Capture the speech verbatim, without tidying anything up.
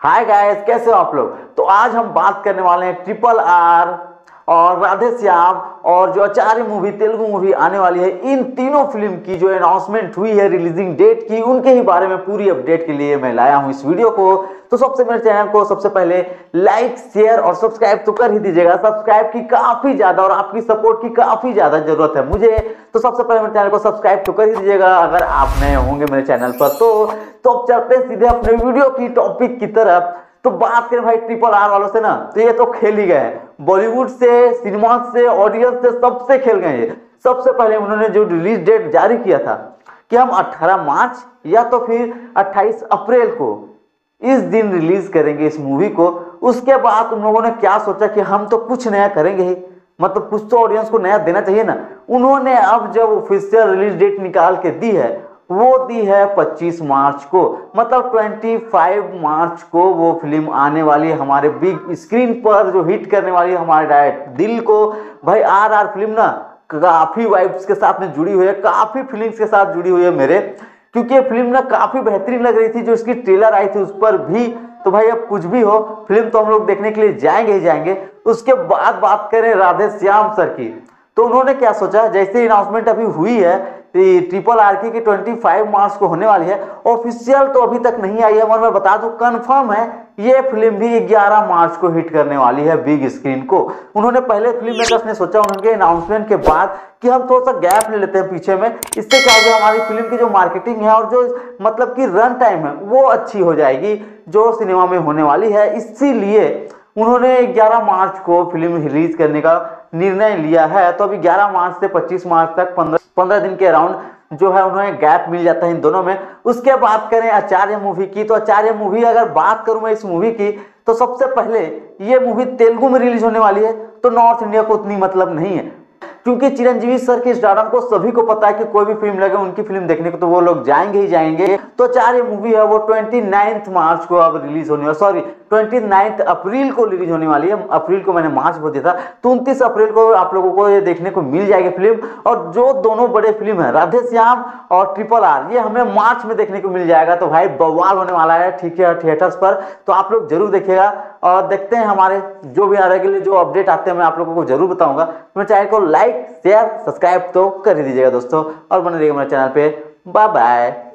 Hi guys, कैसे हो आप लोग। तो आज हम बात करने वाले हैं ट्रिपल आर और राधे श्याम और जो आचार्य मूवी तेलुगु मूवी आने वाली है, इन तीनों फिल्म की जो अनाउंसमेंट हुई है रिलीजिंग डेट की, उनके ही बारे में पूरी अपडेट के लिए मैं लाया हूं इस वीडियो को। तो सबसे मेरे चैनल को सबसे पहले लाइक शेयर और सब्सक्राइब तो कर ही दीजिएगा। सब्सक्राइब की काफी ज्यादा और आपकी सपोर्ट की काफी ज्यादा जरूरत है मुझे। तो सबसे पहले मेरे चैनल को सब्सक्राइब तो कर ही दीजिएगा अगर आप नए होंगे मेरे चैनल पर। तो तो अब चलते हैं सीधे अपने वीडियो की टॉपिक की तरफ। तो बात करें भाई ट्रिपल आर वालों से ना, तो ये तो खेल ही गए, बॉलीवुड से, सिनेमा से, ऑडियंस से, सबसे खेल गए ये। सबसे पहले उन्होंने जो रिलीज डेट जारी किया था कि हम अठारह मार्च या तो फिर अट्ठाईस अप्रैल को इस दिन रिलीज करेंगे इस मूवी को। उसके बाद उन लोगों ने क्या सोचा कि हम तो कुछ नया करेंगे ही, मतलब कुछ तो ऑडियंस को नया देना चाहिए ना। उन्होंने अब जब ऑफिशियल रिलीज डेट निकाल के दी है, वो दी है पच्चीस मार्च को, मतलब पच्चीस मार्च को वो फिल्म आने वाली है हमारे बिग स्क्रीन पर, जो हिट करने वाली है हमारे डायरेक्ट दिल को। भाई आर आर फिल्म ना काफी वाइब्स के साथ में जुड़ी हुई है, काफी फीलिंग्स के साथ जुड़ी हुई है मेरे, क्योंकि ये फिल्म ना काफी बेहतरीन लग रही थी। जो इसकी ट्रेलर आई थी उस पर भी, तो भाई अब कुछ भी हो, फिल्म तो हम लोग देखने के लिए जाएंगे ही जाएंगे। उसके बाद बात करें राधे श्याम सर की, तो उन्होंने क्या सोचा, जैसे अनाउंसमेंट अभी हुई है ट्रिपल आर की पच्चीस मार्च को होने वाली है, ऑफिशियल तो अभी तक नहीं आई है, मगर मैं बता दूं कंफर्म है ये फिल्म भी ग्यारह मार्च को हिट करने वाली है बिग स्क्रीन को। उन्होंने पहले फिल्म मेकर्स ने सोचा उनके अनाउंसमेंट के बाद कि हम थोड़ा सा गैप ले लेते हैं पीछे में, इससे क्या होगा हमारी फिल्म की जो मार्केटिंग है और जो मतलब की रन टाइम है वो अच्छी हो जाएगी जो सिनेमा में होने वाली है। इसीलिए उन्होंने ग्यारह मार्च को फिल्म रिलीज करने का निर्णय लिया है। तो अभी ग्यारह मार्च से पच्चीस मार्च तक पंद्रह पंद्रह दिन के अराउंड जो है उन्हें गैप मिल जाता है इन दोनों में। उसके बात करें आचार्य मूवी की, तो आचार्य मूवी अगर बात करूं मैं इस मूवी की, तो सबसे पहले ये मूवी तेलुगु में रिलीज होने वाली है, तो नॉर्थ इंडिया को उतनी मतलब नहीं है, क्योंकि चिरंजीवी सर के स्टारडम को सभी को पता है कि कोई भी फिल्म लगे उनकी फिल्म देखने को तो वो लोग जाएंगे ही जाएंगे। तो चार ये मूवी है वो उनतीस मार्च को अब रिलीज होने वाली, सॉरी उनतीस अप्रैल को रिलीज होने वाली है। अप्रैल को मैंने मार्च बोल दिया था, तो उनतीस अप्रैल को आप लोगों को ये देखने को मिल जाएगी फिल्म। और जो दोनों बड़े फिल्म है राधे श्याम और ट्रिपल आर, ये हमें मार्च में देखने को मिल जाएगा। तो भाई बवाल होने वाला है, ठीक है, थिएटर्स पर, तो आप लोग जरूर देखिएगा। और देखते हैं हमारे जो भी आगे के लिए जो अपडेट आते हैं मैं आप लोगों को जरूर बताऊंगा। मेरे चैनल को लाइक शेयर सब्सक्राइब तो कर ही दीजिएगा दोस्तों, और बने रहिएगा मेरे चैनल पे। Bye bye.